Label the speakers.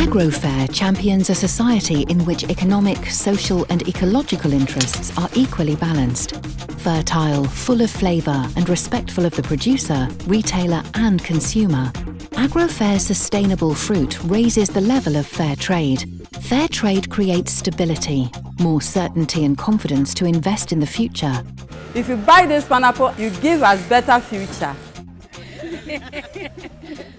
Speaker 1: AgroFair champions a society in which economic, social and ecological interests are equally balanced. Fertile, full of flavour and respectful of the producer, retailer and consumer, AgroFair's sustainable fruit raises the level of fair trade. Fair trade creates stability, more certainty and confidence to invest in the future.
Speaker 2: If you buy this pineapple, you give us better future.